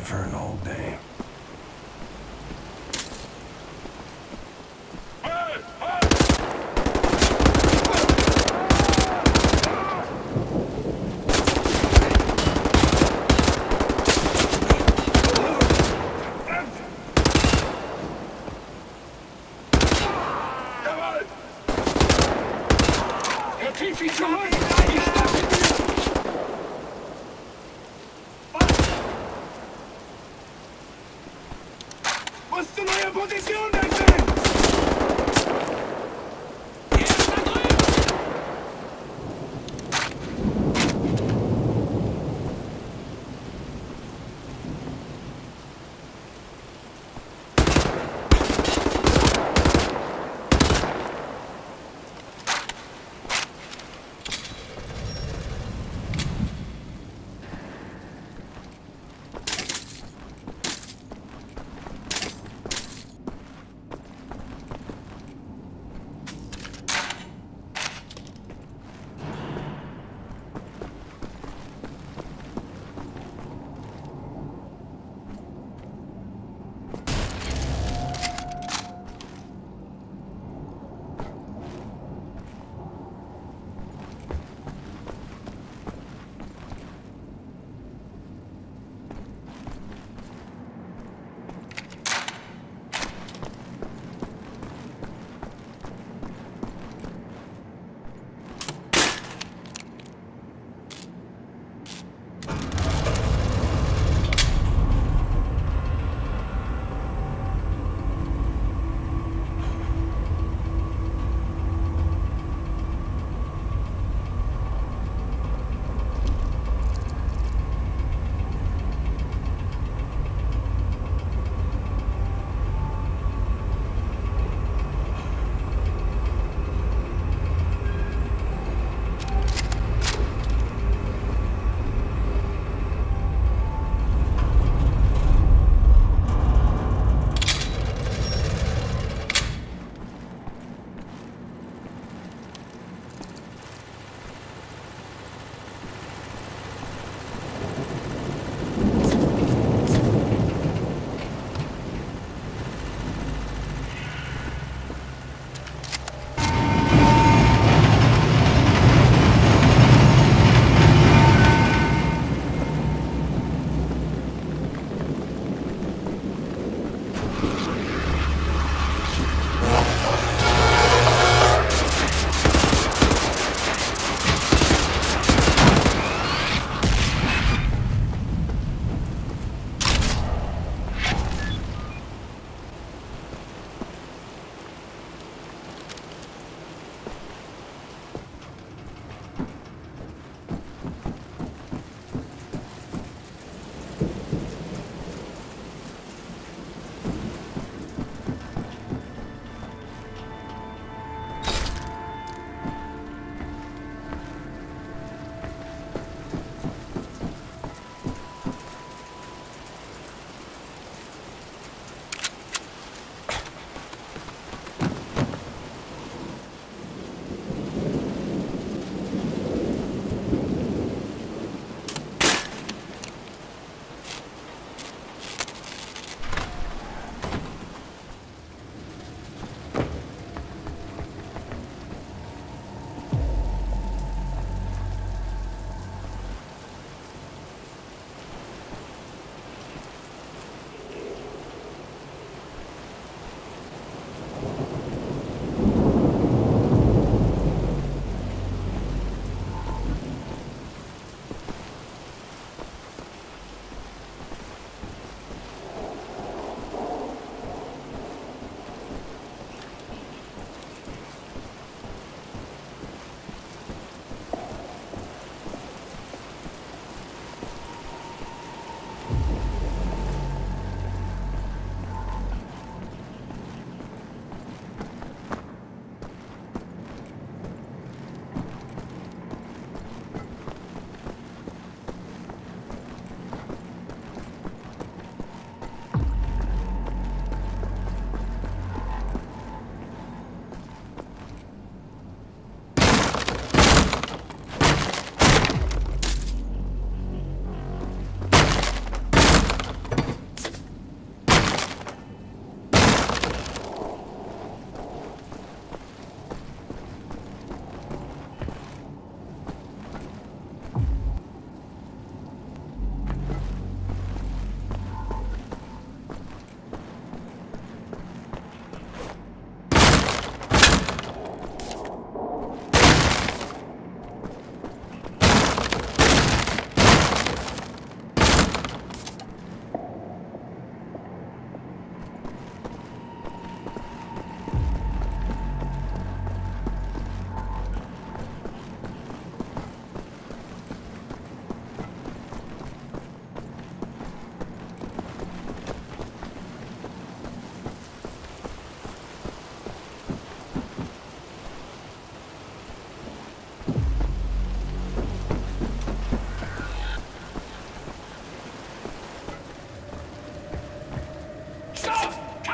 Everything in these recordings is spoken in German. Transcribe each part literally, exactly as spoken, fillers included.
for an old dame. Musst du neue Position wechseln!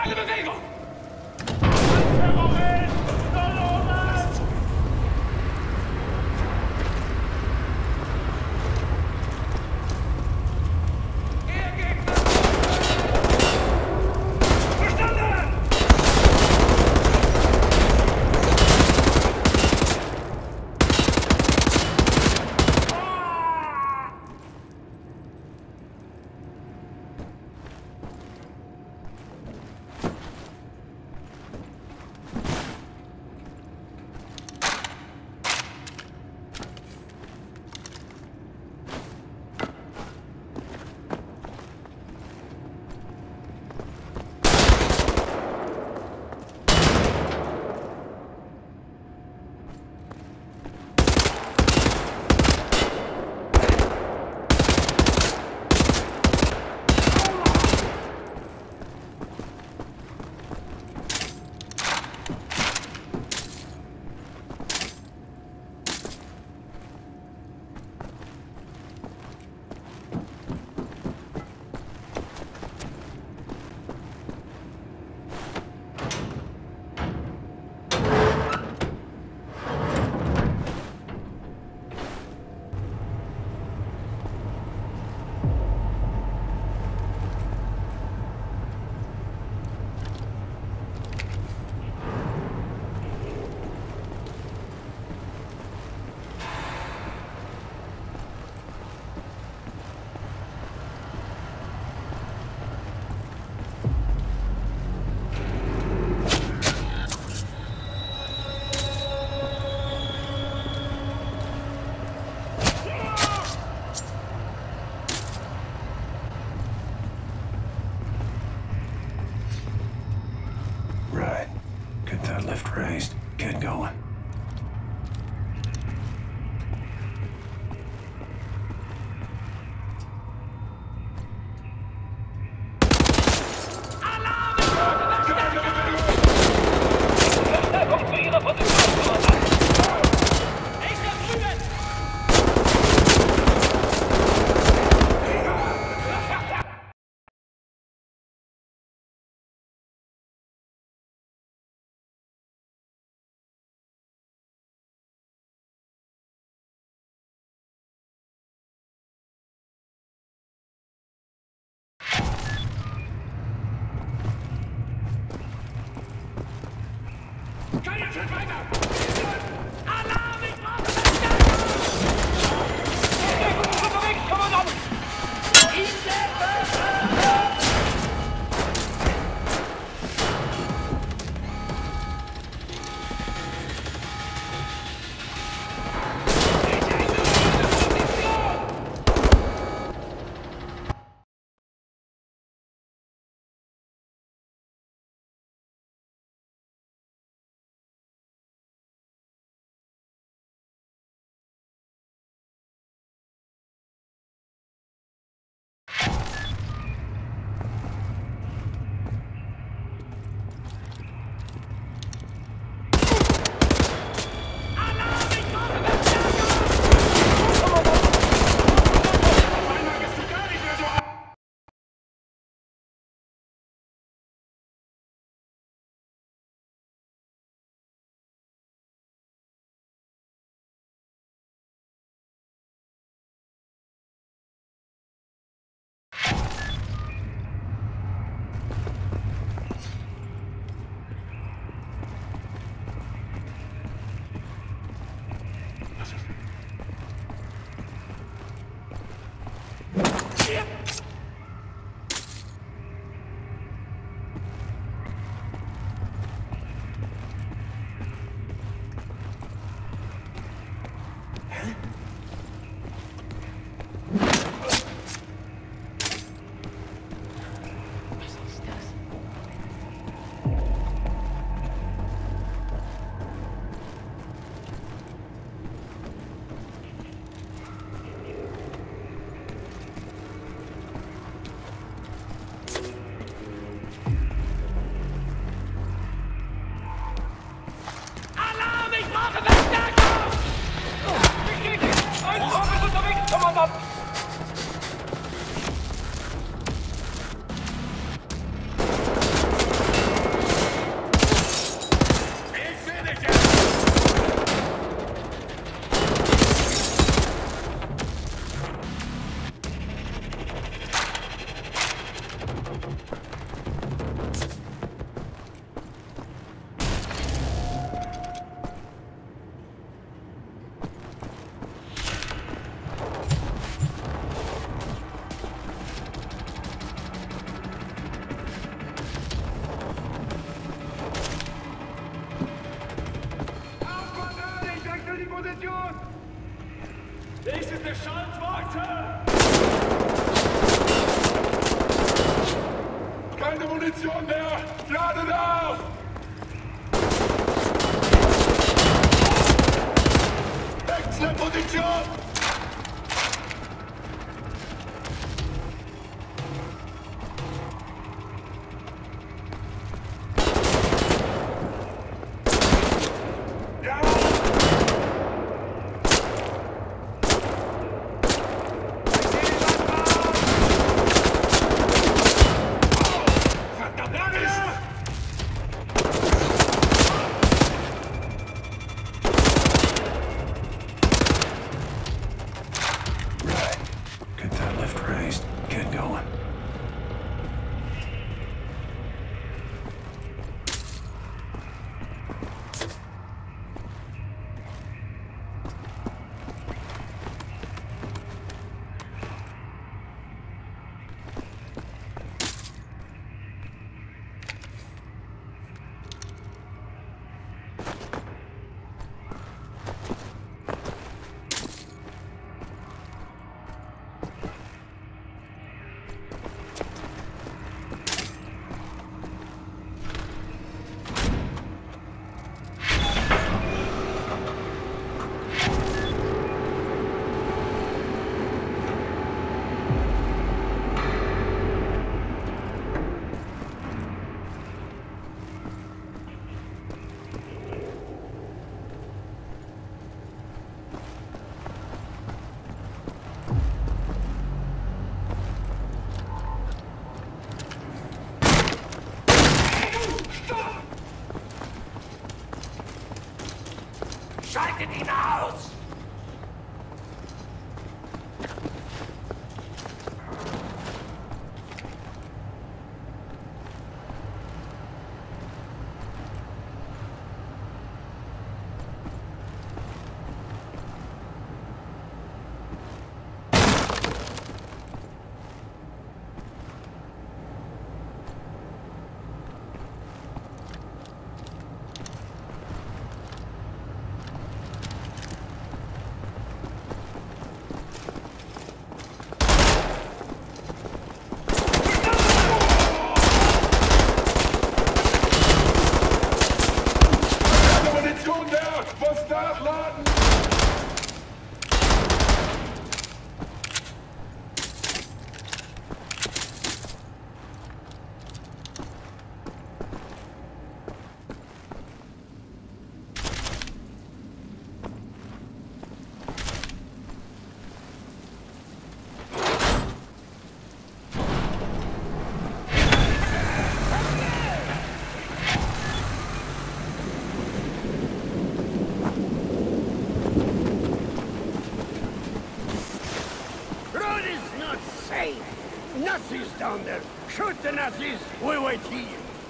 Keine Bewegung! Lift raised. Get going. Kommt zu Ihrer Position. now. Schaltet ihn aus! Muss nachladen! Nazis down there! Shoot the Nazis! We wait here!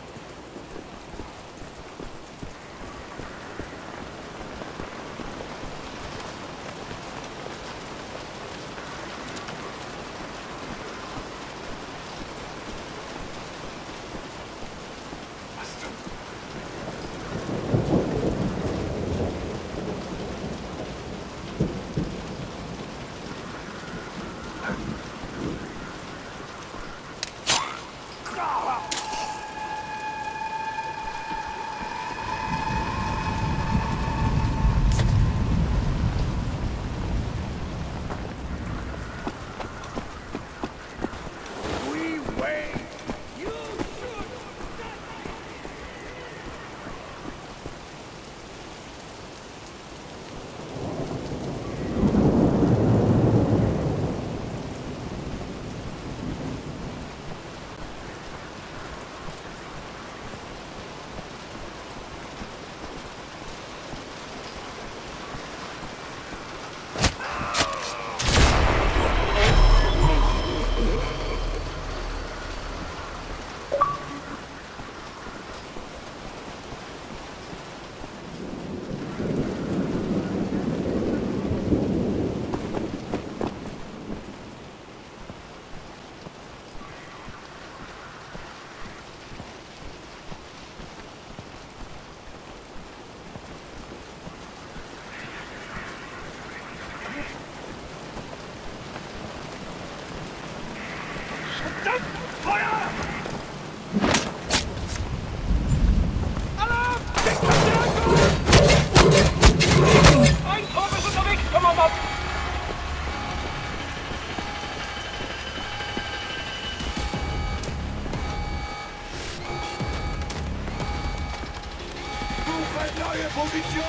Neue Position!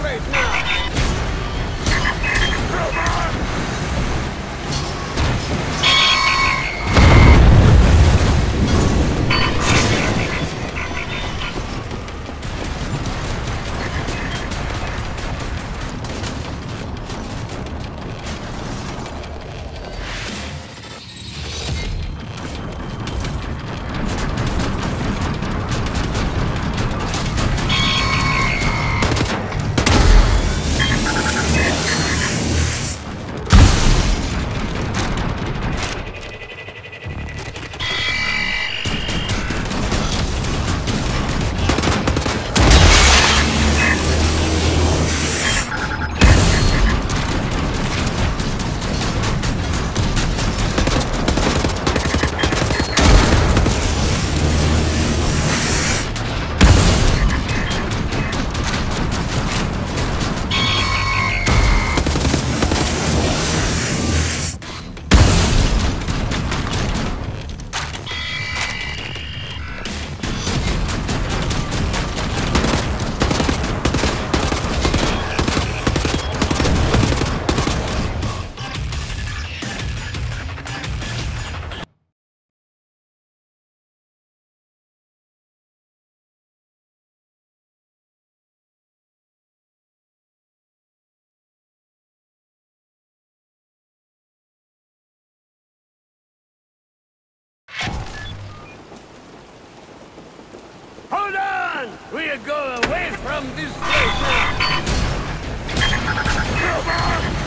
place now! Hold on! We'll go away from this place now! Come on!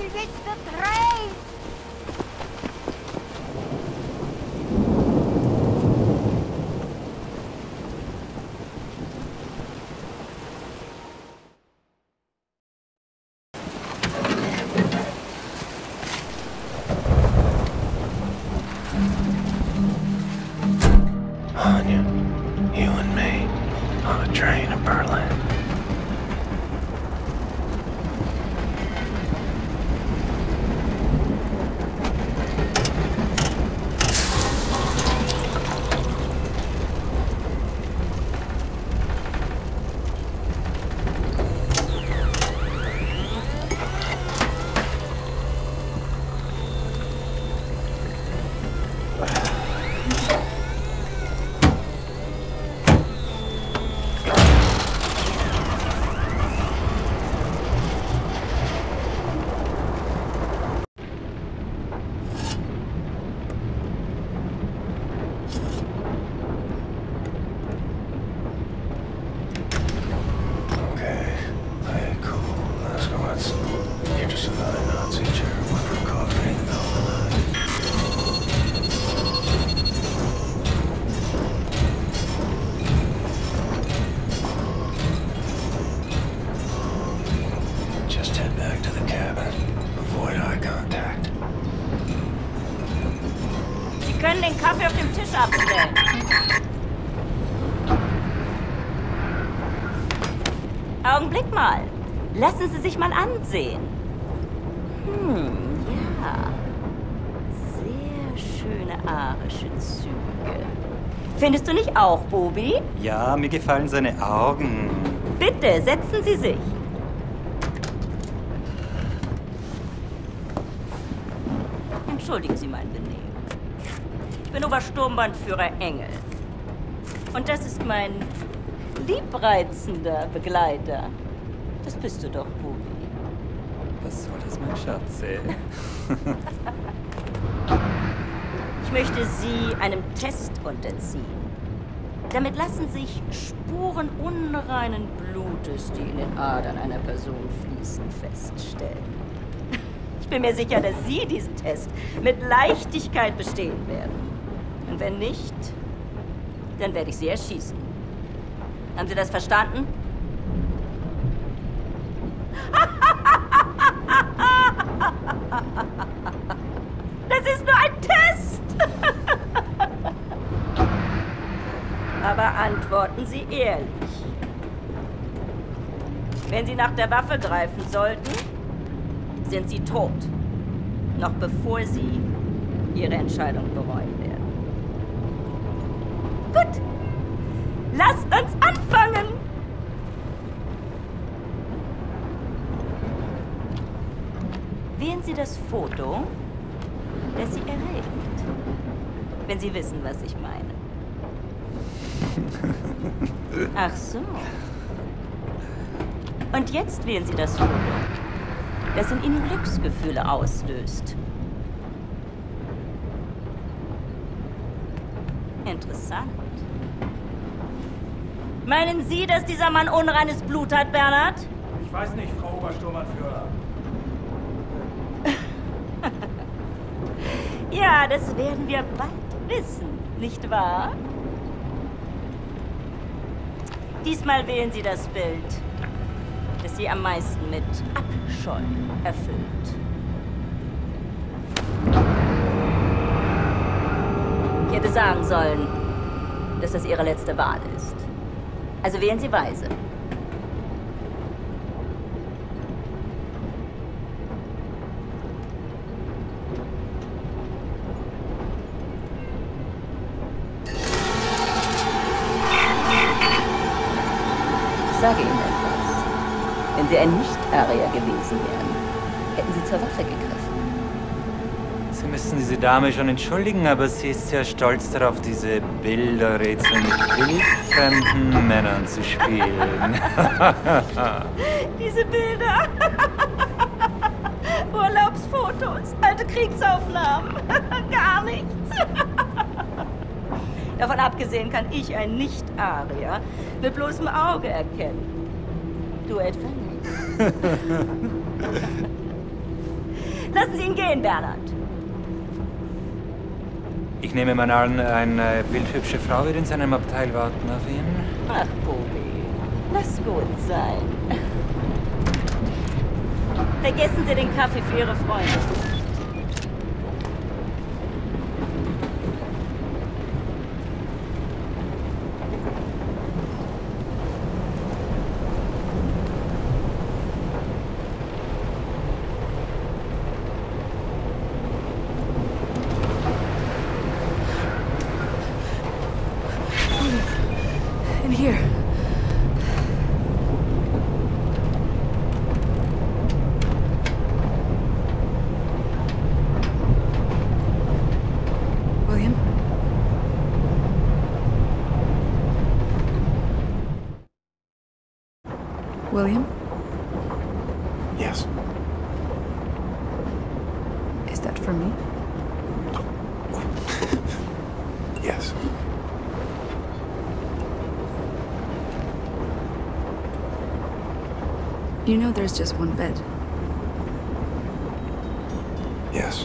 will jetzt the train! Anya, you and me, on a train to Berlin. You're just another Nazi chair for coffee in the middle of the night. Just head back to the cabin. Avoid eye contact. Sie können den Kaffee auf dem Tisch abstellen. Augenblick mal. Lassen Sie sich mal ansehen. Hm, ja. Sehr schöne arische Züge. Findest du nicht auch, Bobi? Ja, mir gefallen seine Augen. Bitte, setzen Sie sich. Entschuldigen Sie mein Benehmen. Ich bin Obersturmbannführer Engel. Und das ist mein liebreizender Begleiter. Das bist du doch, Bobi. Was soll das, mein Schatz? Ich möchte Sie einem Test unterziehen. Damit lassen sich Spuren unreinen Blutes, die in den Adern einer Person fließen, feststellen. Ich bin mir sicher, dass Sie diesen Test mit Leichtigkeit bestehen werden. Und wenn nicht, dann werde ich Sie erschießen. Haben Sie das verstanden? Das ist nur ein Test! Aber antworten Sie ehrlich. Wenn Sie nach der Waffe greifen sollten, sind Sie tot. Noch bevor Sie Ihre Entscheidung bereuen werden. Gut! Lasst uns anfangen! Wählen Sie das Foto, das Sie erregt. Wenn Sie wissen, was ich meine. Ach so. Und jetzt wählen Sie das Foto, das in Ihnen Glücksgefühle auslöst. Interessant. Meinen Sie, dass dieser Mann unreines Blut hat, Bernhard? Ich weiß nicht, Frau Obersturmbannführer. Ja, das werden wir bald wissen, nicht wahr? Diesmal wählen Sie das Bild, das Sie am meisten mit Abscheu erfüllt. Ich hätte sagen sollen, dass das Ihre letzte Wahl ist. Also wählen Sie weise. Ich sage Ihnen etwas. Wenn Sie ein Nicht-Arier gewesen wären, hätten Sie zur Waffe gegriffen. Sie müssen diese Dame schon entschuldigen, aber sie ist sehr stolz darauf, diese Bilderrätsel mit wildfremden Männern zu spielen. Diese Bilder. Urlaubsfotos, alte Kriegsaufnahmen. Gar nichts. Davon abgesehen kann ich ein Nicht-Arier mit bloßem Auge erkennen. Du etwa nicht. Lassen Sie ihn gehen, Bernhard. Ich nehme mal an, eine bildhübsche Frau wird in seinem Abteil warten auf ihn. Ach, Bobby, lass gut sein. Vergessen Sie den Kaffee für Ihre Freunde. Here. William? William? Yes. Is that for me? Yes. You know there's just one bed. Yes.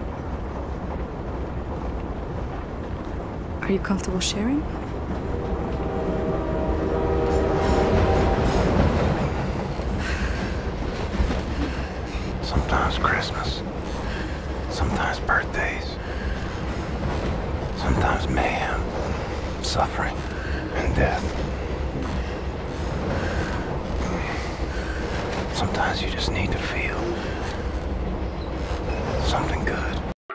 Are you comfortable sharing? Sometimes Christmas. Sometimes birthdays. Sometimes mayhem, suffering, and death. Sometimes you just need to feel something good.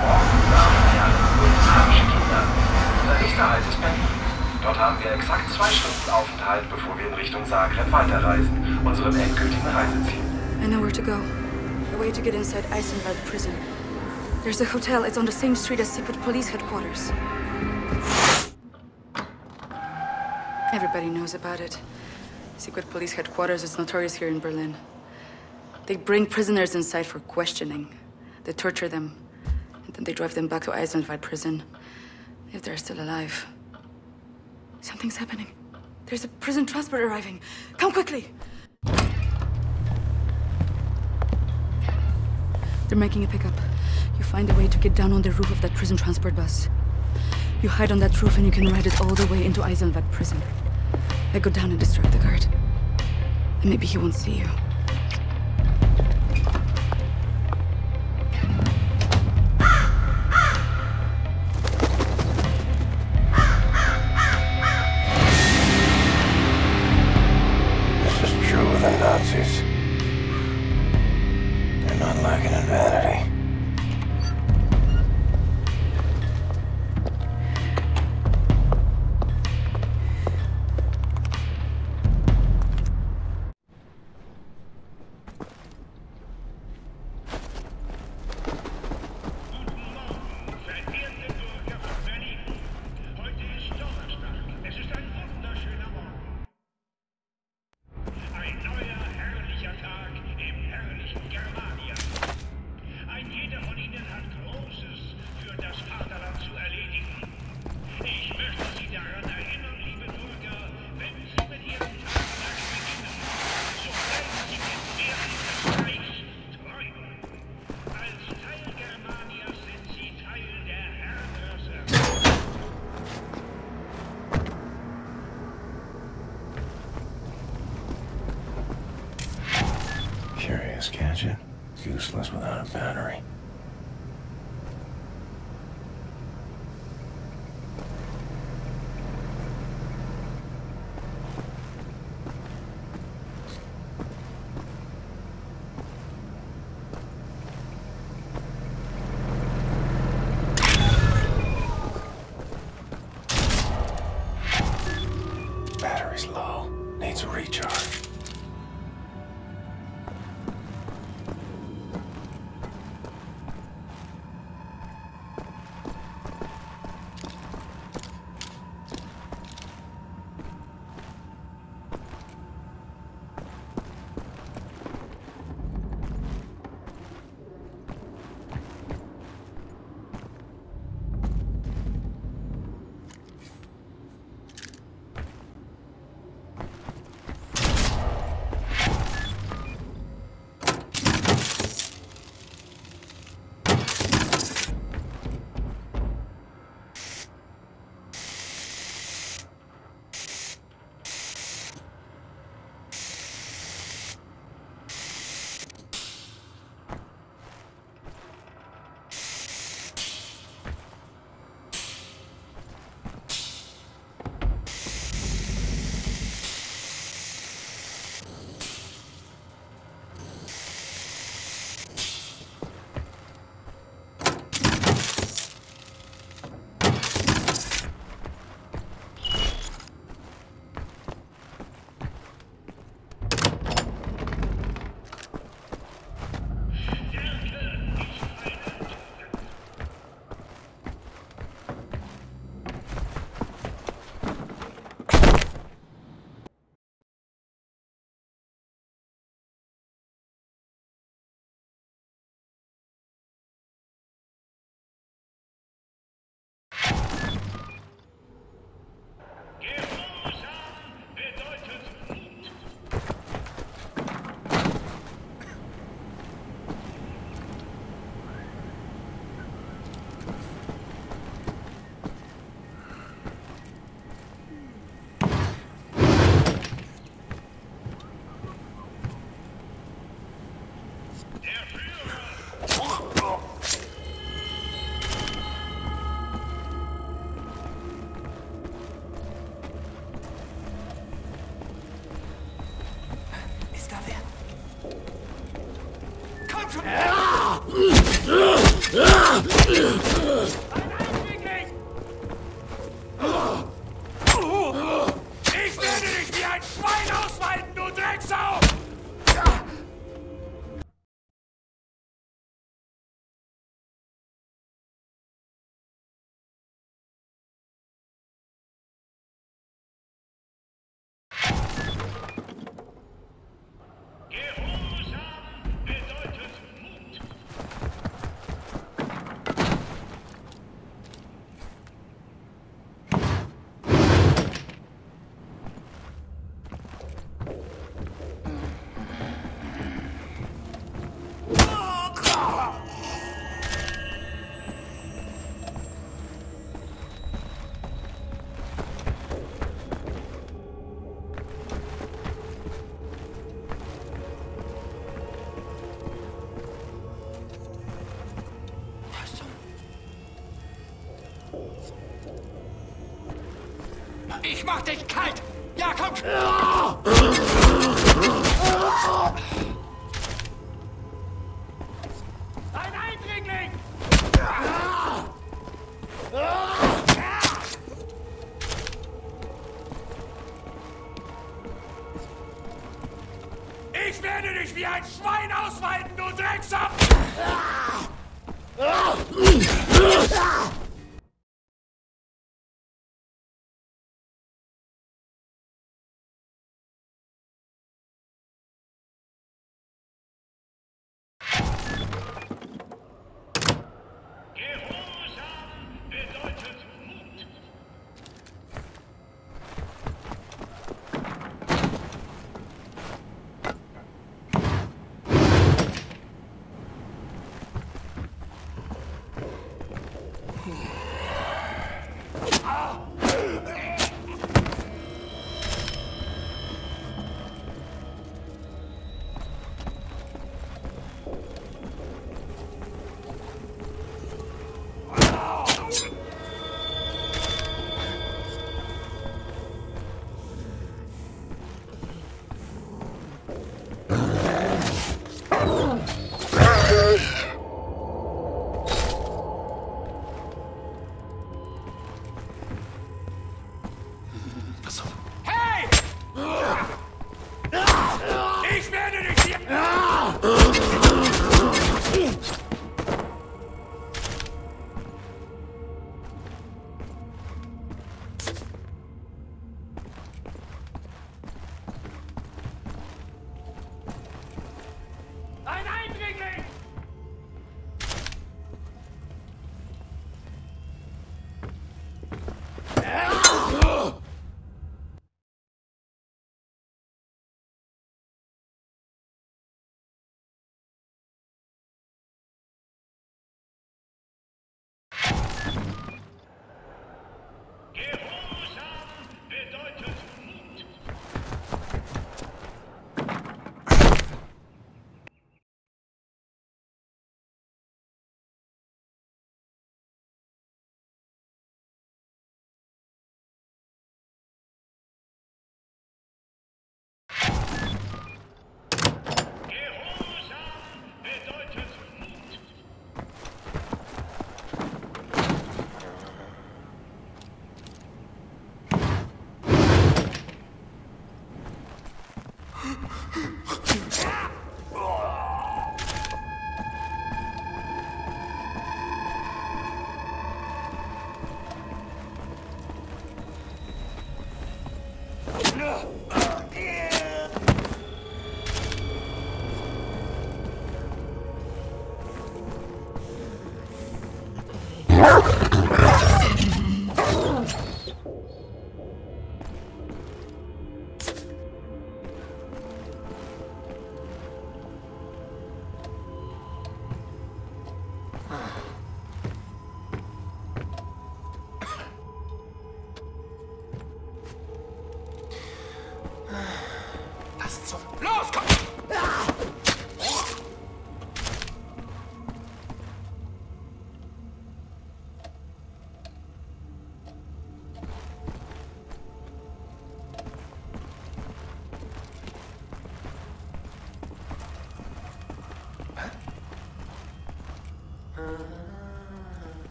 Unser nächster Halt ist Berlin. Dort haben wir exakt zwei Stunden Aufenthalt, bevor wir in Richtung Zagreb weiterreisen, unserem endgültigen Reiseziel. I know where to go. The way to get inside Eisenwald prison. There's a hotel. It's on the same street as secret police headquarters. Everybody knows about it. Secret police headquarters is notorious here in Berlin. They bring prisoners inside for questioning. They torture them, and then they drive them back to Eisenwald prison, if they're still alive. Something's happening. There's a prison transport arriving. Come quickly! They're making a pickup. You find a way to get down on the roof of that prison transport bus. You hide on that roof and you can ride it all the way into Eisenwald prison. I go down and distract the guard. And maybe he won't see you. This is true of the Nazis. They're not lacking in vanity. Curious gadget, useless without a battery. Battery's low, needs a recharge. Ich werde dich wie ein Schwein ausweiten, du Drecksau! Ich mach dich kalt! Ja, komm! Ein Eindringling! Ich werde dich wie ein Schwein ausweiten, du Drecksau!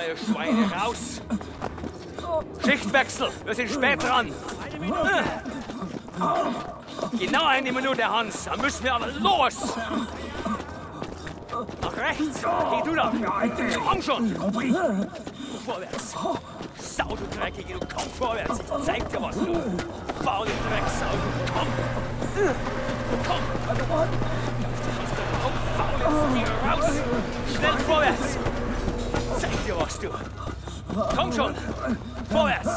ihr Schweine, raus! Schichtwechsel, wir sind spät dran. Genau eine Minute, Hans, dann müssen wir aber los! Nach rechts, geh du da! Komm schon! Vorwärts! Sau, du Dreckige, du komm vorwärts! Ich zeig dir was, du faule Drecksau, du komm! Komm! Komm, faul, jetzt geh raus! Schnell vorwärts! Zeig dir was, du! Komm schon! Vorwärts!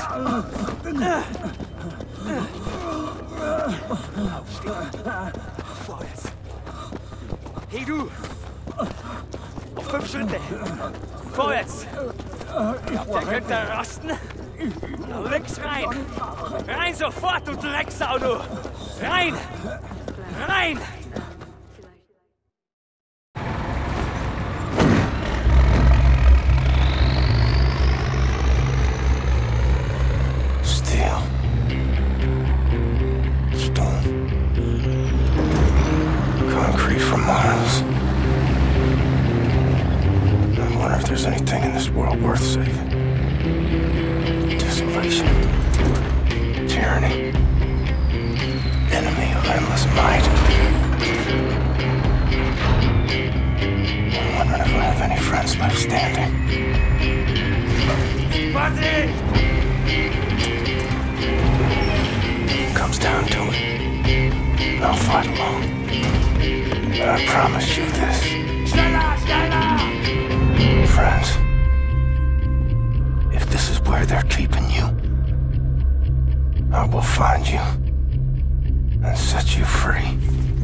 Aufstehen! Vorwärts! Hey, du! Auf fünf Schritte! Vorwärts! Der könnte rasten! Links rein! Rein sofort, du Drecksau, du! Rein! Rein! Steel. Stone. Concrete for miles. I wonder if there's anything in this world worth saving. Desolation. Tyranny. Enemy of endless might. I'm wondering if I have any friends left standing. Vorsicht! Comes down to it, I'll fight alone. But I promise you this. Schneller, schneller! Friends, if this is where they're keeping you, I will find you and set you free.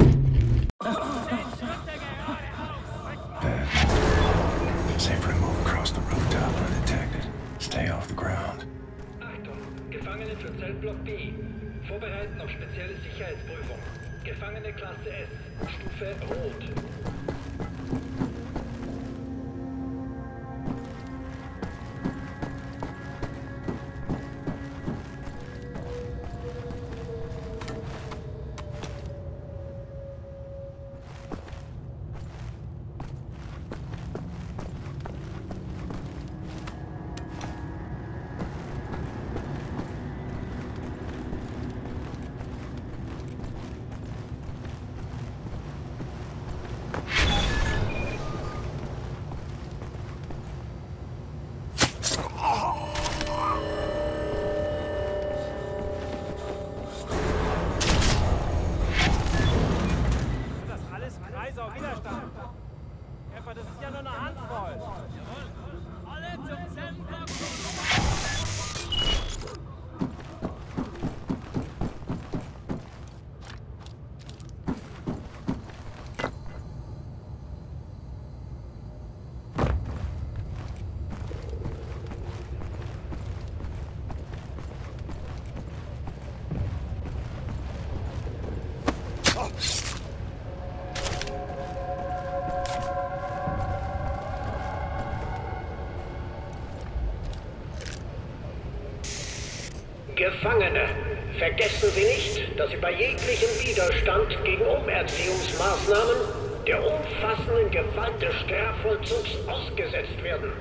Bad. Safer to move across the rooftop undetected. Stay off the ground. Achtung, Gefangene für Zellblock B. Vorbereiten auf spezielle Sicherheitsprüfung. Gefangene Klasse S. Stufe Rot. Gefangene, vergessen Sie nicht, dass Sie bei jeglichem Widerstand gegen Umerziehungsmaßnahmen der umfassenden Gewalt des Strafvollzugs ausgesetzt werden.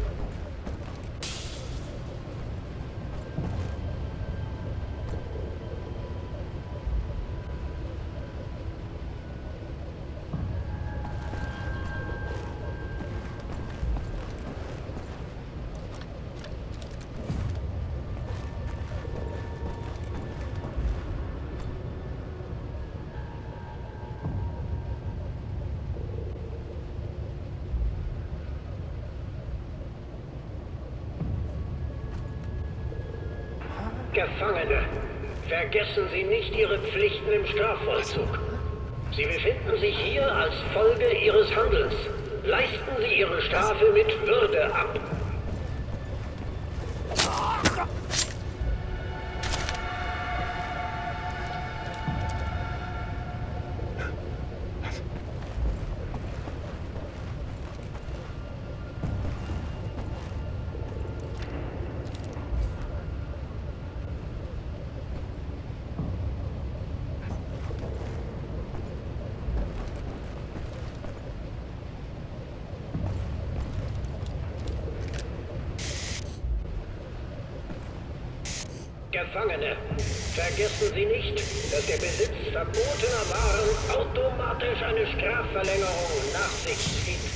Gefangene, vergessen Sie nicht Ihre Pflichten im Strafvollzug. Sie befinden sich hier als Folge Ihres Handelns. Leisten Sie Ihre Strafe mit Würde ab. Gefangene, vergessen Sie nicht, dass der Besitz verbotener Waren automatisch eine Strafverlängerung nach sich zieht.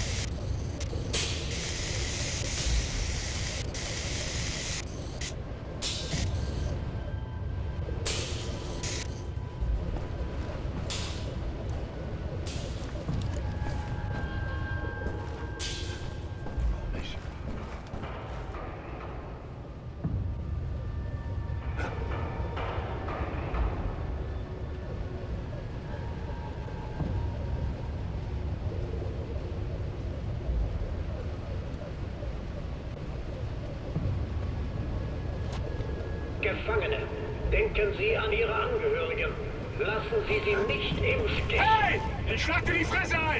Gefangene, denken Sie an Ihre Angehörigen. Lassen Sie sie nicht im Stich. Hey! Ich schlag dir die Fresse ein!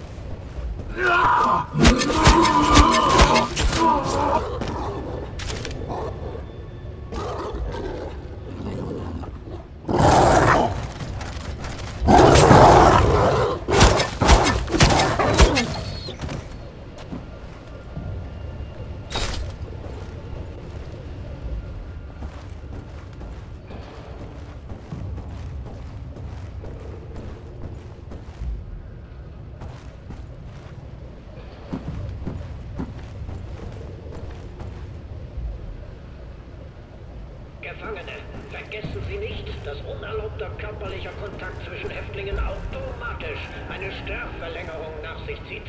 Gefangene, vergessen Sie nicht, dass unerlaubter körperlicher Kontakt zwischen Häftlingen automatisch eine Strafverlängerung nach sich zieht.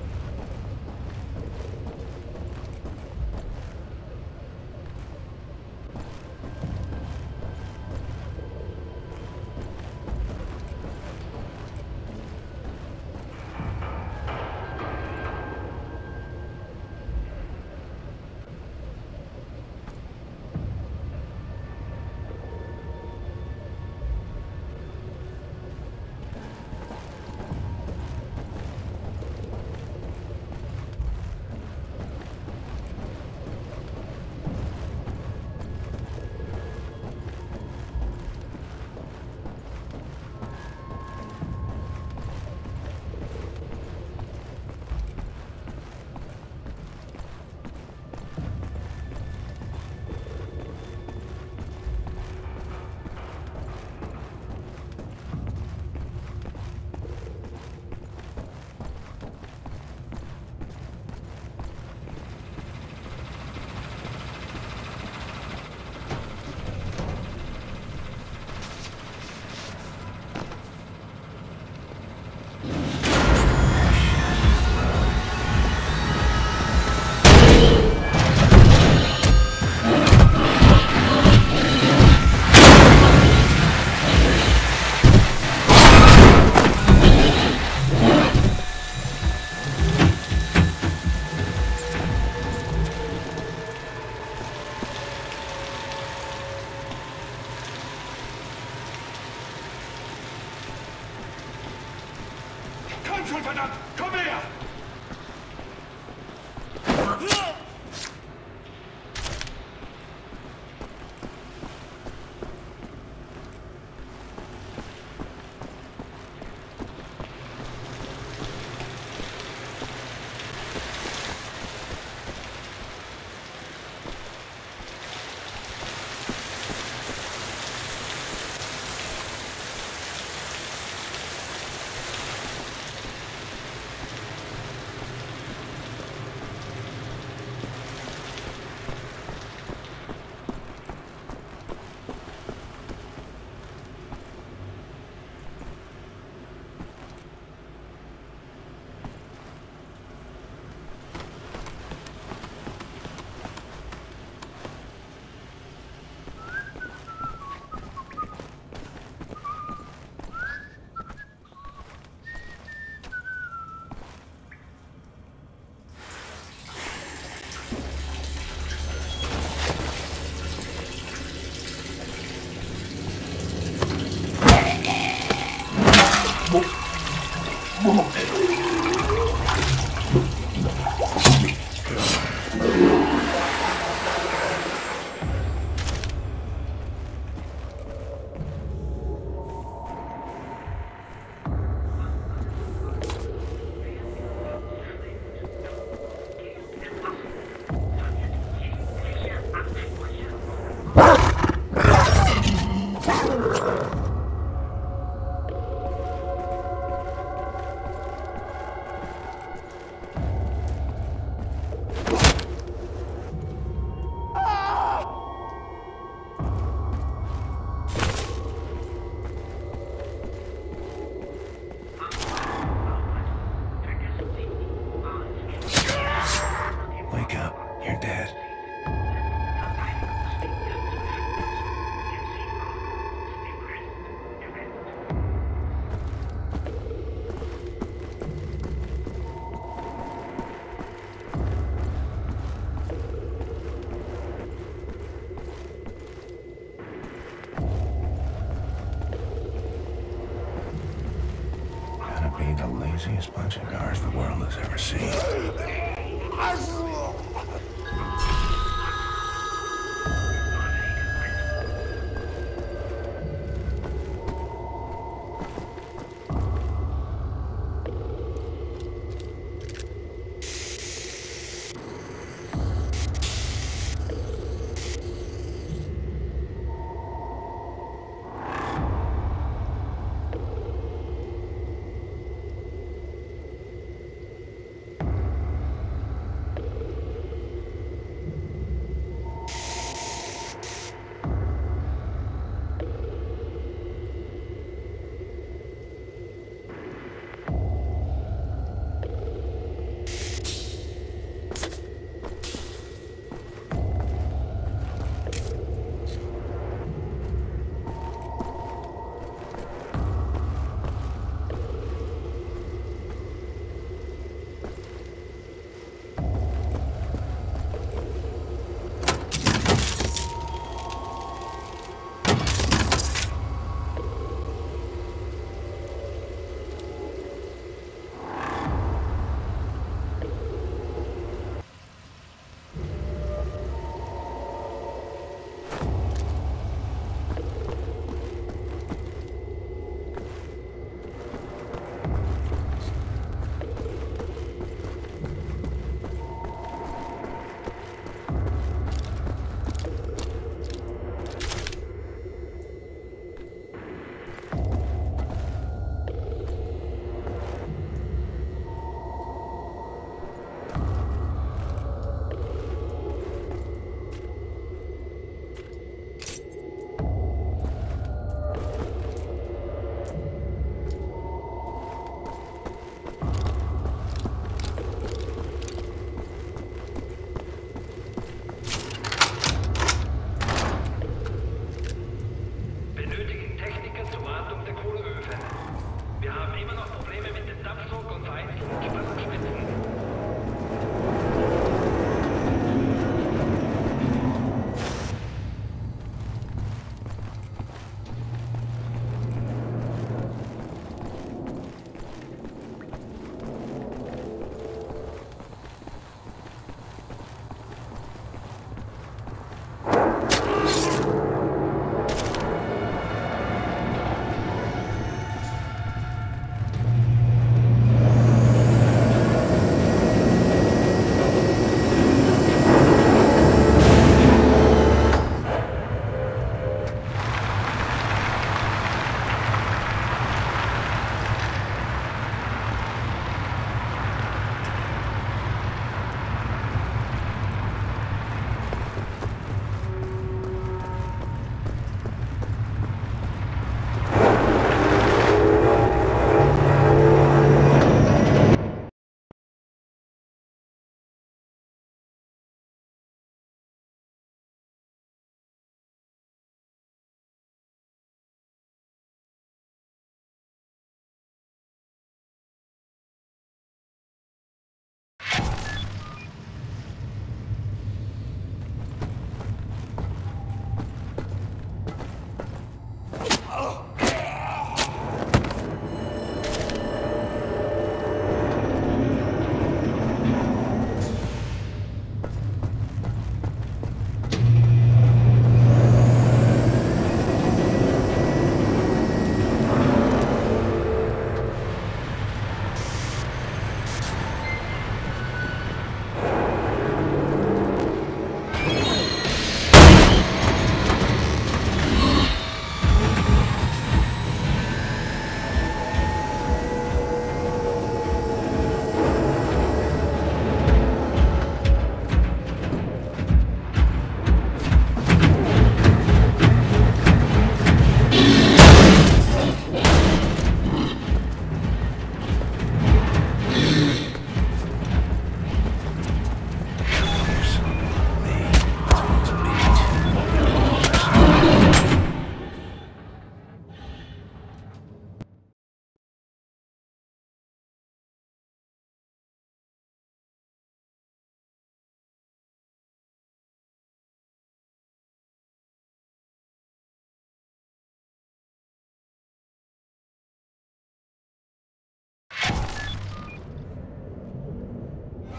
Komm schon, verdammt! Komm her! funniest bunch of guards the world has ever seen.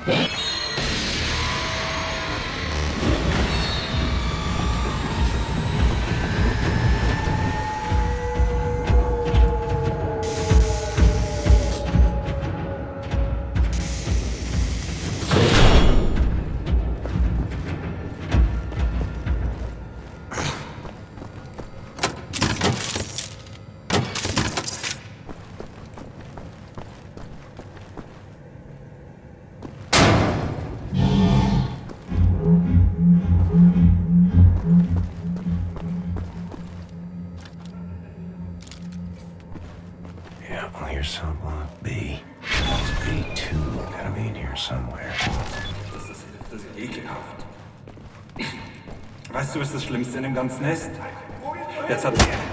Here's some block B. Must be two. Gotta be in here somewhere. Das ist das ist ekelhaft. Weißt du, was das Schlimmste in dem Ganzen ist? Jetzt hat er.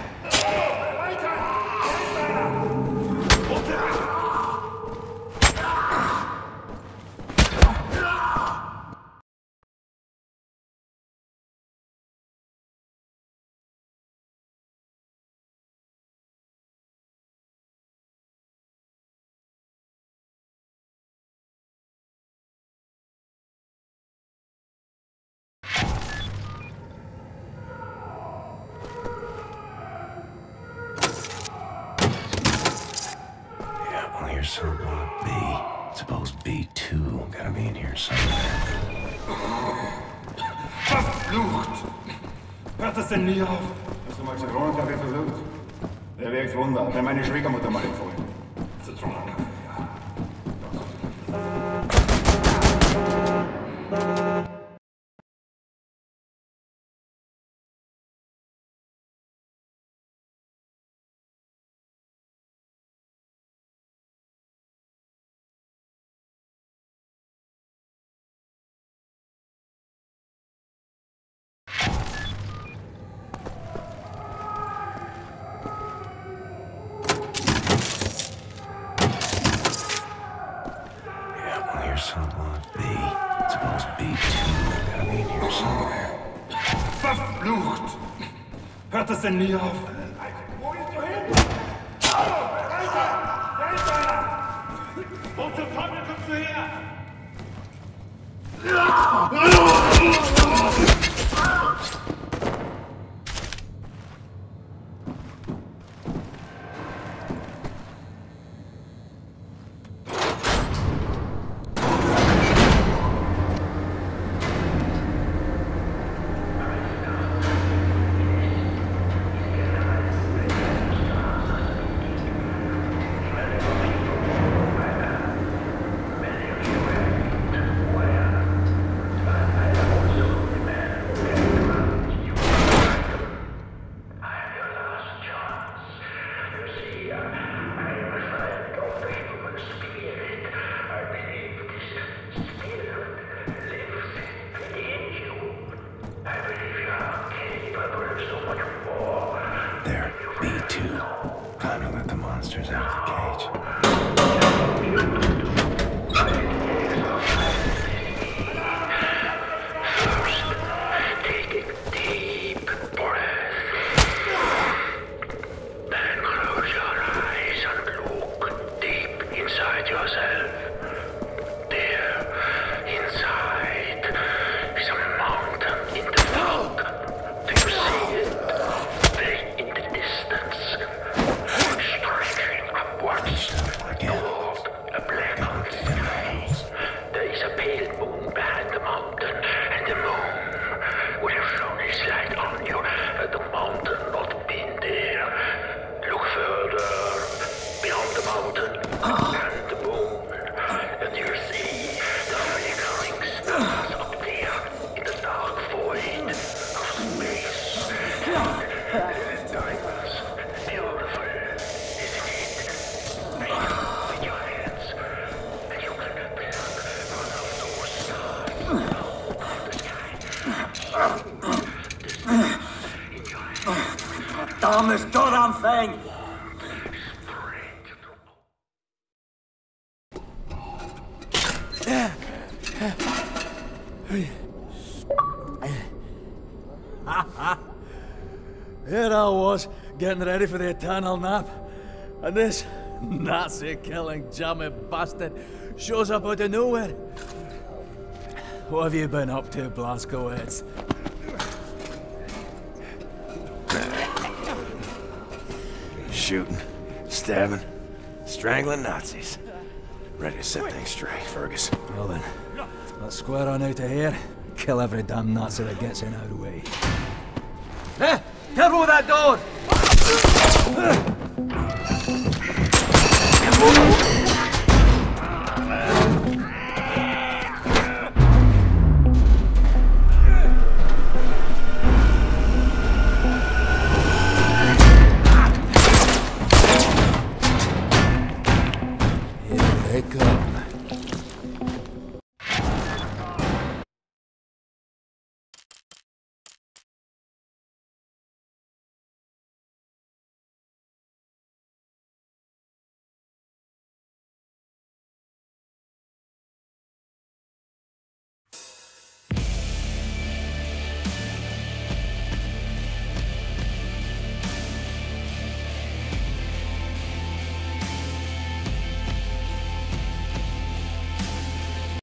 Here's some block B. Suppose B two. Gotta be in here somewhere. Verflucht! Hört das denn nie auf? Hast du mal Zitronenkaffee versucht? Der wirkt Wunder. Hat mir meine Schwiegermutter mal empfohlen. Zitronenkaffee, ja. Some block B. Suppose B two. Gotta be in here somewhere. Verflucht! Hört das denn nie auf? Wo gehst du hin? Alter! Da ist einer! Wo zum Teufel kommst du her? There, B two. Time to let the monsters out of the cage. First, take a deep breath. Then close your eyes and look deep inside yourself. There, inside, is a mountain in the dark. Do you see it? In the distance, stretching upwards toward a black sky. There is a pale moon behind the mountain, and the moon will have shone its light on you had the mountain not been there. Look further beyond the mountain and the moon, and you'll see the flickering stars up there in the dark void of space. Damn goddamn thing! Here I was, getting ready for the eternal nap, and this Nazi-killing jammy bastard shows up out of nowhere. What have you been up to, Blazkowicz? Shooting, stabbing, strangling Nazis. Ready to set things straight, Fergus. Well then, let's square on out of here. Kill every damn Nazi that gets in our way. Eh! Careful with that door! Here they come.